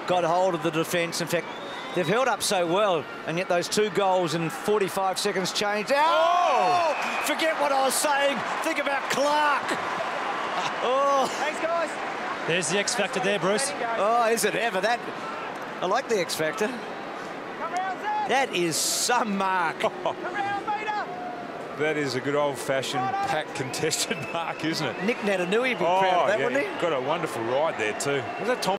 got hold of the defence. In fact, they've held up so well, and yet those 2 goals in 45 seconds changed. Oh! Forget what I was saying. Think about Clarke. Oh. Thanks, guys. There's the X factor there, Bruce. Oh, is it ever that? I like the X factor. Come round, Zac. That is some mark. Come round, Peter. That is a good old-fashioned pack contested mark, isn't it? Nick Natanui would be proud of that, wouldn't he? Got a wonderful ride there too. Was that Tom?